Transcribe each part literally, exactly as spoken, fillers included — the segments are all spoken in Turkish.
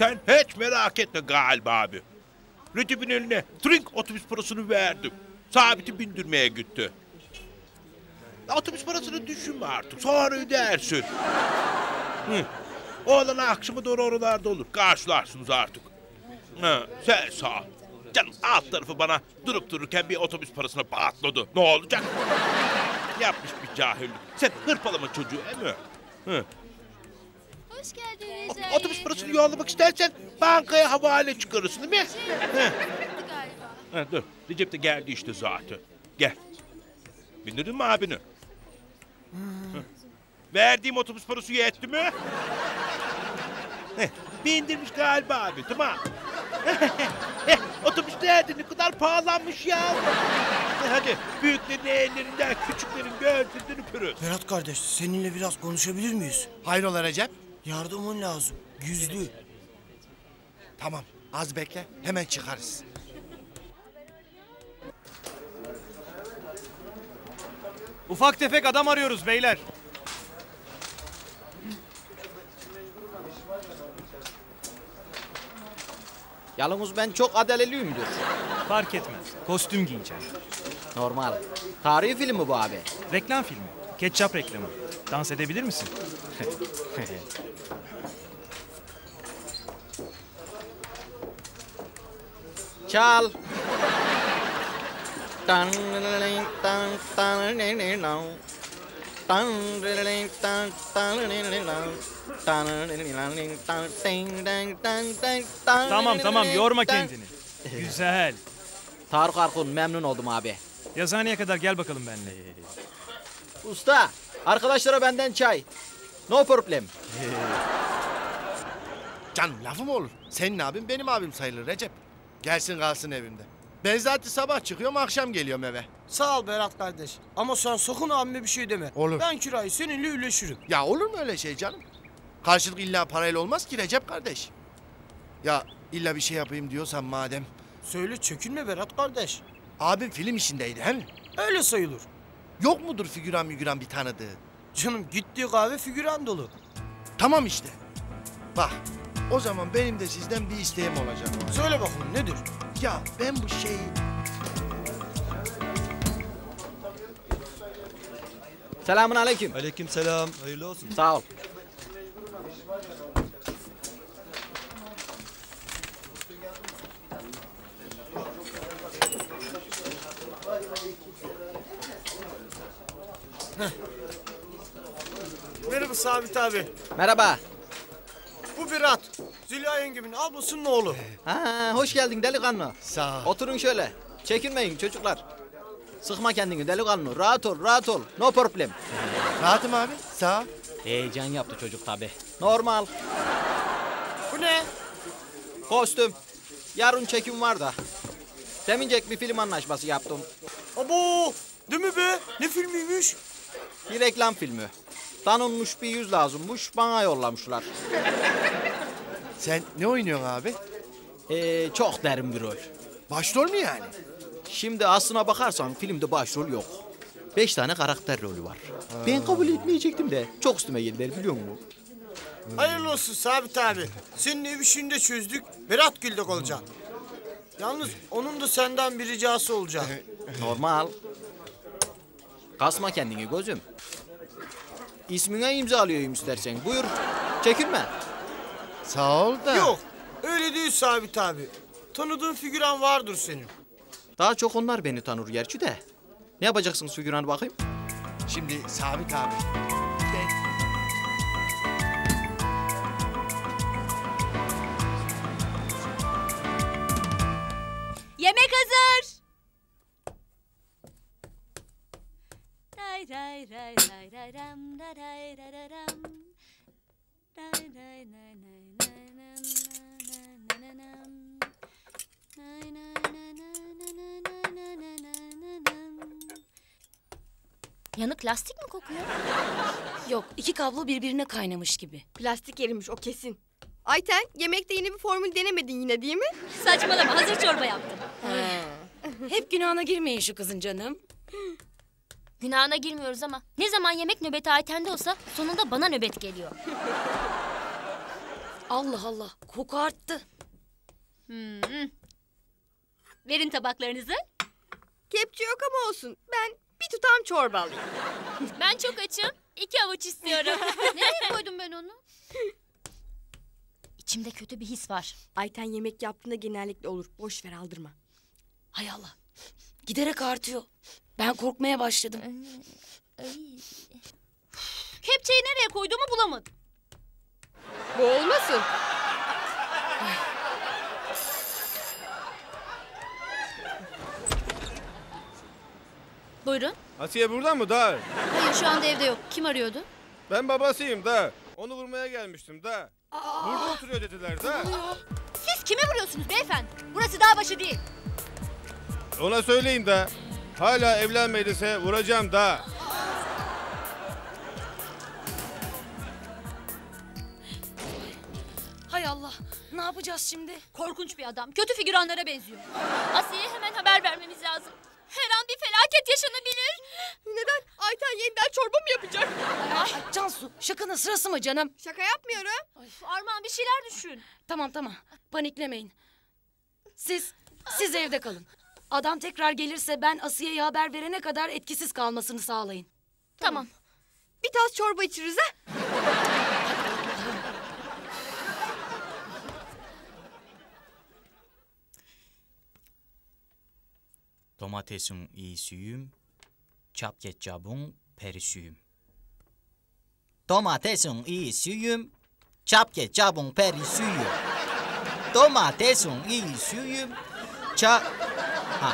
Sen hiç merak etme galiba abi. Recep'in eline trink otobüs parasını verdim. Sabit'i bindirmeye gitti. Otobüs parasını düşünme artık. Sonra ödersin. Hı. Oğlan akşama doğru oralarda olur. Karşılarsınız artık. Hı. Sen sağ ol. Canım alt tarafı bana durup dururken bir otobüs parasına patladı. Ne olacak? Yapmış bir cahillik. Sen hırpalama çocuğu değil mi? Hı. Hoş geldin Recep. Otobüs parasını yollamak istersen bankaya havale çıkarırsın değil mi? Şey, Ha, dur. Recep de geldi işte zaten. Gel. Bindirdin mi abini? Hı. Verdiğim otobüs parası yetti mi? Heh, bindirmiş galiba abi, tamam. Otobüs nerede? Ne kadar pahalanmış ya. Hadi büyüklerin ellerinden, küçüklerin gönlünden öpürüz. Berat kardeş, seninle biraz konuşabilir miyiz? Hayrola Recep? Yardımın lazım. Yüzlü. Tamam, az bekle. Hemen çıkarız. Ufak tefek adam arıyoruz beyler. Yalnız ben çok adeleliyimdir. Fark etmez. Kostüm giyeceğim. Normal. Tarihi film mi bu abi? Reklam filmi. Ketçap reklamı. Dans edebilir misin? Çal. Tamam tamam yorma kendini. Güzel. Tarık Arkun memnun oldum abi. Yazıhaneye kadar gel bakalım benimle. Usta arkadaşlara benden çay. No problem. Canım lafı mı olur? Senin abin benim abim sayılır Recep. Gelsin kalsın evimde. Ben zaten sabah çıkıyorum akşam geliyorum eve. Sağ ol Berat kardeş. Ama sen sakın abime bir şey deme. Olur. Ben kirayı seninle üleşirim. Ya olur mu öyle şey canım? Karşılık illa parayla olmaz ki Recep kardeş. Ya illa bir şey yapayım diyorsan madem. Söyle çekinme Berat kardeş. Abim film işindeydi he mi? Öyle sayılır. Yok mudur figüran migüran bir tanıdığı? Canım gittiği kahve figüran dolu. Tamam işte. Bak o zaman benim de sizden bir isteğim olacak. Söyle bakalım nedir? Ya ben bu şeyi... Selamun aleyküm. Aleykümselam. Hayırlı olsun. Sağ ol. Merhaba Sabit abi. Merhaba. Bu Berat. Zülya yengemin ablasının oğlu. Ha, hoş geldin delikanlı. Sağ ol. Oturun şöyle. Çekinmeyin çocuklar. Sıkma kendini delikanlı. Rahat ol, rahat ol. No problem. Rahatım abi. Sağ ol. Heyecan yaptı çocuk tabi. Normal. Bu ne? Kostüm. Yarın çekim var da. Demincek bir film anlaşması yaptım. Abo! Değil mi be? Ne filmiymiş? Bir reklam filmi. Tanınmış bir yüz lazımmış. Bana yollamışlar. Sen ne oynuyorsun abi? Ee, çok derin bir rol. Başrol mü yani? Şimdi aslına bakarsan filmde başrol yok. Beş tane karakter rolü var. Ben kabul etmeyecektim de çok üstüme geldiler biliyor musun? Hayırlı olsun Sabit abi. Senin ev işini de çözdük. Berat Güldek olacak. Yalnız onun da senden bir ricası olacak. Normal. Kasma kendini gözüm. İsmine imzalıyorum istersen. Buyur. Çekinme. Sağ ol da. Yok. Öyle değil Sabit abi. Tanıdığın figüran vardır senin. Daha çok onlar beni tanır gerçi de. Ne yapacaksınız figüranı bakayım? Şimdi Sabit abi. Ben... Yemek hazır. Ray ray ray ray ray ram da ray ray ray ram. Ray ray ray ray ray ram na na na nam. Nay nay nay nay nay nay nay nay nay nam. Yanık lastik mi kokuyor? Yok, iki kablo birbirine kaynamış gibi. Plastik erimiş o kesin. Ayten, yemekte yeni bir formül denemedin yine değil mi? Saçmalama, hazır çorba yaptım. Hep günahına girmeyin şu kızın canım. Günahına girmiyoruz ama ne zaman yemek nöbeti Ayten'de olsa sonunda bana nöbet geliyor. Allah Allah, koku arttı. Hmm. Verin tabaklarınızı. Kepçe yok ama olsun. Ben bir tutam çorba alayım. Ben çok açım. İki avuç istiyorum. Nereye koydum ben onu? İçimde kötü bir his var. Ayten yemek yaptığında genellikle olur. Boş ver aldırma. Hay Allah, giderek artıyor. Ben korkmaya başladım. Kepçeyi nereye koyduğumu bulamadım. Bu olmasın. Buyurun. Asiye burada mı da? Hayır şu anda evde yok. Kim arıyordu? Ben babasıyım da. Onu vurmaya gelmiştim da. Burada oturuyor dediler da. Siz kimi vuruyorsunuz beyefendi? Burası dağ başı değil. Ona söyleyin de. Hala evlenmediyse vuracağım da. Hay Allah, ne yapacağız şimdi? Korkunç bir adam. Kötü figüranlara benziyor. Asiye'ye hemen haber vermemiz lazım. Her an bir felaket yaşanabilir. Neden? Ayten yeniden çorba mı yapacak? Ay, Cansu, şakanın sırası mı canım? Şaka yapmıyorum. Armağan bir şeyler düşün. Tamam tamam, paniklemeyin. Siz, siz evde kalın. Adam tekrar gelirse ben Asiye'ye haber verene kadar etkisiz kalmasını sağlayın. Tamam. Bir tas çorba içiriz ha. Domatesin iyisiyim, çapketçabın perisiyim. Domatesin iyisiyim, çapketçabın perisiyim. Domatesin iyisiyim, çap... Ha.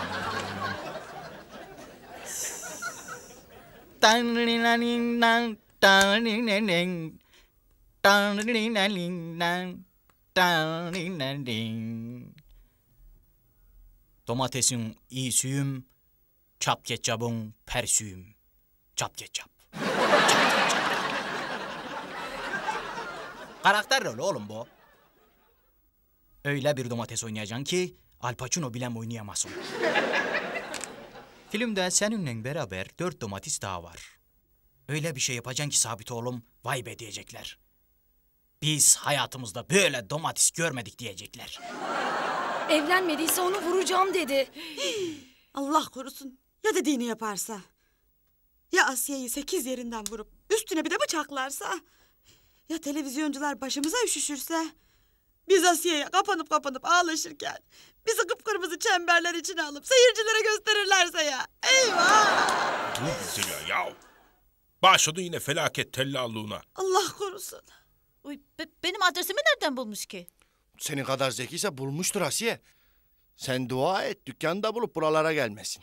Tanrinaninnan, tanrinanin, tanrinaninnan, tanrinanin. Domatesin iyisiyim, çap ketçabın persiyim. Çap ketçap. Çap ketçap. Karakter rolü oğlum bu. Öyle bir domates oynayacaksın ki Al Pacino bile oynayamasın. Filmde seninle beraber dört domates daha var. Öyle bir şey yapacaksın ki Sabit oğlum, vay be diyecekler. Biz hayatımızda böyle domates görmedik diyecekler. Evlenmediyse onu vuracağım dedi. Allah korusun. Ya dediğini yaparsa? Ya Asiye'yi sekiz yerinden vurup üstüne bir de bıçaklarsa? Ya televizyoncular başımıza üşüşürse? Biz Asiye'ye kapanıp kapanıp ağlaşırken bizi kıpkırmızı çemberler içine alıp seyircilere gösterirlerse ya. Eyvah! Dur Zeliha ya. Başladın yine felaket tellallığına. Allah korusun. Uy, be- benim adresimi nereden bulmuş ki? Senin kadar zekiyse bulmuştur Asiye. Sen dua et dükkanı da bulup buralara gelmesin.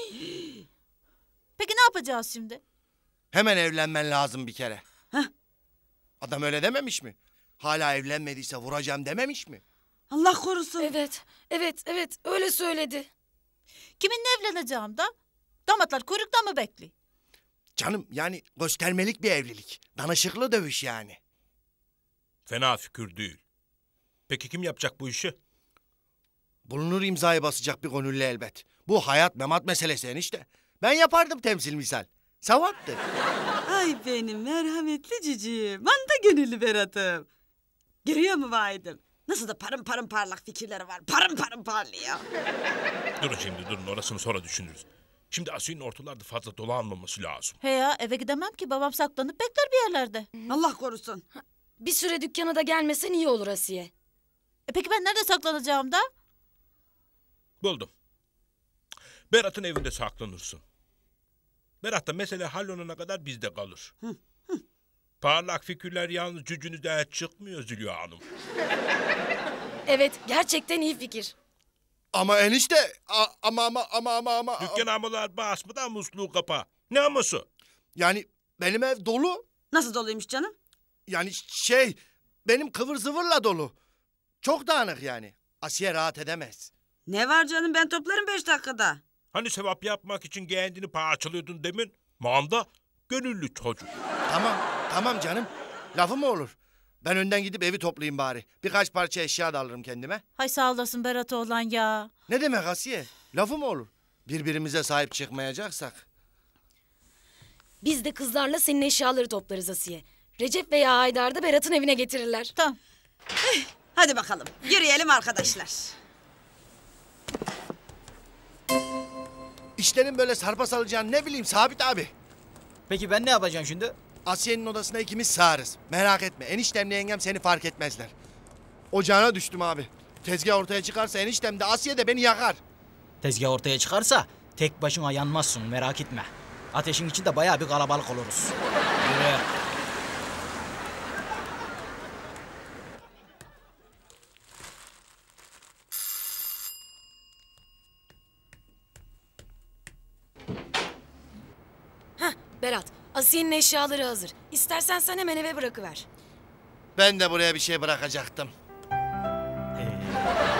Peki ne yapacağız şimdi? Hemen evlenmen lazım bir kere. Heh. Adam öyle dememiş mi? Hala evlenmediyse vuracağım dememiş mi? Allah korusun. Evet, evet, evet öyle söyledi. Kiminle evleneceğim da? Damatlar kuyrukta mı bekliyor? Canım yani göstermelik bir evlilik. Danışıklı dövüş yani. Fena fikir değil. Peki kim yapacak bu işi? Bulunur imzayı basacak bir gönüllü elbet. Bu hayat memat meselesi enişte. Ben yapardım temsil misal. Savattır. Ay benim merhametli cicim. Manda gönüllü Berat'ım. Görüyor mu vahidim? Nasıl da parın parın parlak fikirleri var. Parın parın parlıyor. Durun şimdi durun orasını sonra düşünürüz. Şimdi Asiye'nin ortalarda fazla dolanmaması lazım. He ya eve gidemem ki babam saklanıp bekler bir yerlerde. Allah korusun. Bir süre dükkana da gelmesen iyi olur Asiye. E peki ben nerede saklanacağım da? Buldum. Berat'ın evinde saklanırsın. Berat da mesele hallolana kadar bizde kalır. Parlak fikirler yalnız cücünüzden çıkmıyor Zülya Hanım. Evet, gerçekten iyi fikir. Ama enişte a- ama ama ama ama ama. Dükkan amalar basmadan musluğu kapa. Ne aması? Yani benim ev dolu. Nasıl doluymuş canım? Yani şey benim kıvır zıvırla dolu. Çok dağınık yani. Asiye rahat edemez. Ne var canım ben toplarım beş dakikada. Hani sevap yapmak için kendini parçalıyordun demin? Manda gönüllü çocuk. Tamam tamam canım. Lafı mı olur? Ben önden gidip evi toplayayım bari. Birkaç parça eşya da alırım kendime. Hay sağ olasın Berat oğlan ya. Ne demek Asiye? Lafı mı olur? Birbirimize sahip çıkmayacaksak. Biz de kızlarla senin eşyaları toplarız Asiye. Recep veya Haydar da Berat'ın evine getirirler. Tamam. Hadi bakalım yürüyelim arkadaşlar. İşlerin böyle sarpa salacağını ne bileyim Sabit abi. Peki ben ne yapacağım şimdi? Asiye'nin odasına ikimiz sığarız. Merak etme eniştemle yengem seni fark etmezler. Ocağına düştüm abi. Tezgah ortaya çıkarsa eniştem de Asiye de beni yakar. Tezgah ortaya çıkarsa tek başına yanmazsın merak etme. Ateşin içinde bayağı bir kalabalık oluruz. Yürü. Heh, Berat, Asiye'nin eşyaları hazır. İstersen sen hemen eve bırakıver. Ben de buraya bir şey bırakacaktım. Ee,